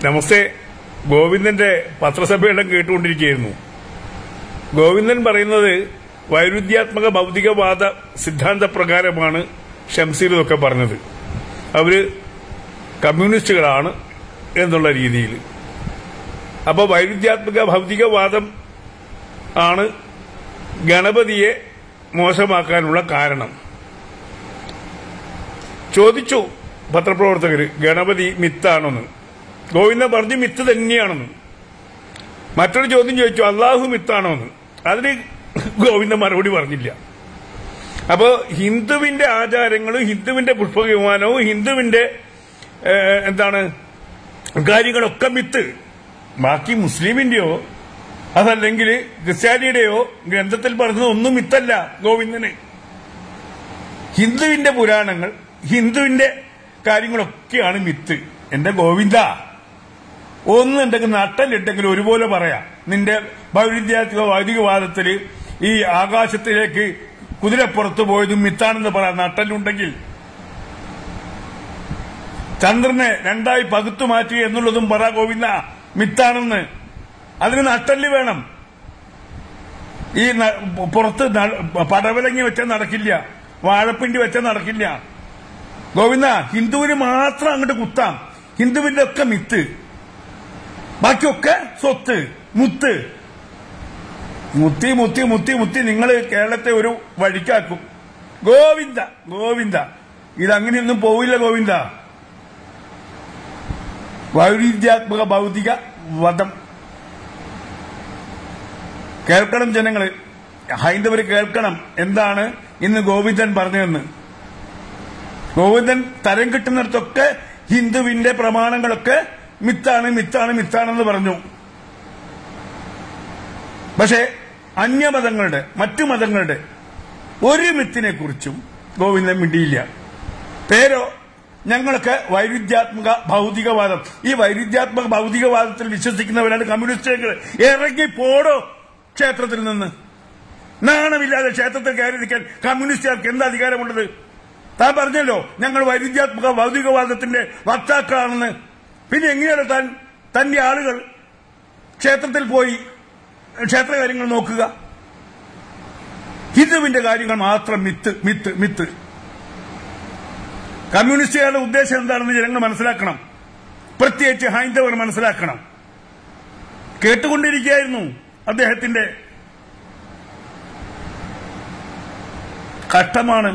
നമസ്തേ. ഗോവിന്ദന്റെ പത്രസമ്മേളനം കേട്ടുകൊണ്ടിരിക്കുകയായിരുന്നു. ഗോവിന്ദൻ പറയുന്നത് വൈരുദ്ധ്യാത്മക ഭൗതികവാദ സിദ്ധാന്തപ്രകാരമാണ് ഷംസീർ ഇതൊക്കെ പറഞ്ഞത്. അവര് കമ്മ്യൂണിസ്റ്റുകളാണ് എന്നുള്ള രീതിയിൽ. അപ്പോൾ വൈരുദ്ധ്യാത്മക ഭൗതികവാദം ആണ് ഗണപതിയെ മോശമാക്കാനുള്ള കാരണം. ചോദിച്ചു പത്രപ്രവർത്തകര്, ഗണപതി മിത്താണെന്ന്. ഗോവിന്ദൻ പറഞ്ഞു മിത്ത് തന്നെയാണെന്ന്. മറ്റൊരു ചോദ്യം ചോദിച്ചു, അള്ളാഹു മിത്താണോ എന്ന്. അതിന് ഗോവിന്ദൻ മറുപടി പറഞ്ഞില്ല. അപ്പോ ഹിന്ദുവിന്റെ ആചാരങ്ങളും ഹിന്ദുവിന്റെ പുഷ്പവിമാനവും ഹിന്ദുവിന്റെ കാര്യങ്ങളൊക്കെ മിത്ത്. ബാക്കി മുസ്ലിമിന്റെയോ അതല്ലെങ്കിൽ ക്രിസ്ത്യാനിയുടെയോ ഗ്രന്ഥത്തിൽ പറഞ്ഞത് ഒന്നും മിത്തല്ല. ഗോവിന്ദന് ഹിന്ദുവിന്റെ പുരാണങ്ങൾ ഹിന്ദുവിന്റെ കാര്യങ്ങളൊക്കെയാണ് മിത്ത്. എന്റെ ഗോവിന്ദ, ഒന്നുണ്ടെങ്കിൽ നട്ടലിട്ടെങ്കിലും ഒരുപോലെ പറയാം. നിന്റെ വൈദികവാദത്തില് ഈ ആകാശത്തിലേക്ക് കുതിരപ്പുറത്ത് പോയതും മിത്താണെന്ന് പറയാം നട്ടലുണ്ടെങ്കിൽ. ചന്ദ്രനെ രണ്ടായി പകുത്തു മാറ്റി എന്നുള്ളതും പറ ഗോവിന്ദ, മിത്താണെന്ന്. അതിന് നട്ടല് വേണം. ഈ പുറത്ത് പടവലങ്ങി വെച്ചാൽ നടക്കില്ല, വാഴപ്പിണ്ടി വെച്ചാൽ നടക്കില്ല. ഗോവിന്ദ, ഹിന്ദുവിന് മാത്രം അങ്ങോട്ട് കുത്താം. ഹിന്ദുവിന്റെ ഒക്കെ മിത്ത്, ബാക്കിയൊക്കെ സ്വത്ത്, മുത്ത്. മുത്തി മുത്തി മുത്തി മുത്തി നിങ്ങൾ കേരളത്തെ ഒരു വഴിക്കാക്കും. ഗോവിന്ദ ഗോവിന്ദ, ഇതങ്ങനെയൊന്നും പോവില്ല ഗോവിന്ദ. വൈരുദ്ധ്യാത്മക ഭൗതിക വധം കേൾക്കണം ജനങ്ങള്, ഹൈന്ദവര് കേൾക്കണം എന്താണ് ഇന്ന് ഗോവിന്ദൻ പറഞ്ഞതെന്ന്. ഗോവിന്ദൻ തരം കിട്ടുന്നിടത്തൊക്കെ ഹിന്ദുവിന്റെ പ്രമാണങ്ങളൊക്കെ മിത്താണ് മിത്താണ് മിത്താണെന്ന് പറഞ്ഞു. പക്ഷെ അന്യമതങ്ങളുടെ മറ്റു മതങ്ങളുടെ ഒരു മിത്തിനെ കുറിച്ചും ഗോവിന്ദൻ മിണ്ടിയില്ല. പേരോ ഞങ്ങളൊക്കെ വൈരുദ്ധ്യാത്മക ഭൗതികവാദം. ഈ വൈരുദ്ധ്യാത്മക ഭൗതികവാദത്തിൽ വിശ്വസിക്കുന്നവരാണ് കമ്മ്യൂണിസ്റ്റുകൾ. ഇറങ്ങി പോടോ ക്ഷേത്രത്തിൽ നിന്ന്. നാണമില്ലാതെ ക്ഷേത്രത്തിൽ കയറി നിൽക്കാൻ കമ്മ്യൂണിസ്റ്റുകാർക്ക് എന്താ അധികാരമുള്ളത്? താൻ പറഞ്ഞല്ലോ ഞങ്ങൾ വൈരുദ്ധ്യാത്മക ഭൗതികവാദത്തിന്റെ വക്താക്കളാണെന്ന്. പിന്നെ എങ്ങനെയാണ് തന്റെ ആളുകൾ ക്ഷേത്രത്തിൽ പോയി ക്ഷേത്ര കാര്യങ്ങൾ നോക്കുക? ഹിന്ദുവിന്റെ കാര്യങ്ങൾ മാത്രം മിത്ത് മിത്ത് മിത്ത്. കമ്മ്യൂണിസ്റ്റുകാരുടെ ഉദ്ദേശം എന്താണെന്ന് ജനങ്ങൾ മനസ്സിലാക്കണം. പ്രത്യേകിച്ച് ഹൈന്ദവർ മനസ്സിലാക്കണം. കേട്ടുകൊണ്ടിരിക്കുകയായിരുന്നു അദ്ദേഹത്തിന്റെ. കഷ്ടമാണ്.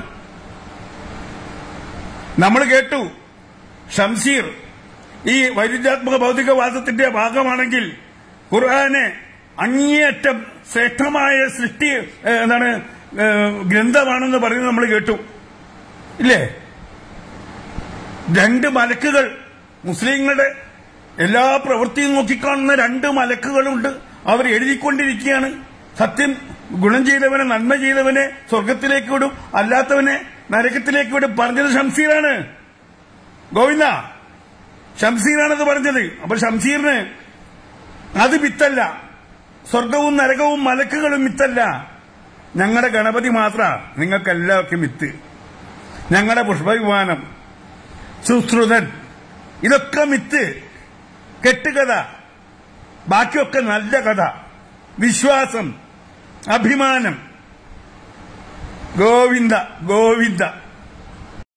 നമ്മൾ കേട്ടു ഷംസീർ ഈ വൈരുദ്ധ്യാത്മക ഭൗതികവാദത്തിന്റെ ഭാഗമാണെങ്കിൽ ഖുർആനെ അങ്ങേയറ്റം ശ്രേഷ്ഠമായ സൃഷ്ടി ഗ്രന്ഥമാണെന്ന് പറയുന്നത് നമ്മൾ കേട്ടു ഇല്ലേ? രണ്ട് മലക്കുകൾ, മുസ്ലിങ്ങളുടെ എല്ലാ പ്രവൃത്തിയും നോക്കിക്കാണുന്ന രണ്ട് മലക്കുകളുണ്ട്. അവർ എഴുതിക്കൊണ്ടിരിക്കുകയാണ്. സത്യം ഗുണം ചെയ്തവനെ, നന്മ ചെയ്തവനെ സ്വർഗത്തിലേക്ക് വിടും, അല്ലാത്തവനെ നരകത്തിലേക്ക് വിടും. പറഞ്ഞത് ഷംസീറാണ്. ഗോവിന്ദ, ഷംസീറാണത് പറഞ്ഞത്. അപ്പൊ ഷംസീറിന് അത് മിത്തല്ല. സ്വർഗവും നരകവും മലക്കുകളും മിത്തല്ല. ഞങ്ങളുടെ ഗണപതി മാത്ര നിങ്ങൾക്കെല്ലാവർക്കും മിത്ത്. ഞങ്ങളുടെ പുഷ്പവിമാനം, സുശ്രുതൻ, ഇതൊക്കെ മിത്ത്, കെട്ടുകഥ. ബാക്കിയൊക്കെ നല്ല കഥ, വിശ്വാസം, അഭിമാനം. ഗോവിന്ദ ഗോവിന്ദ.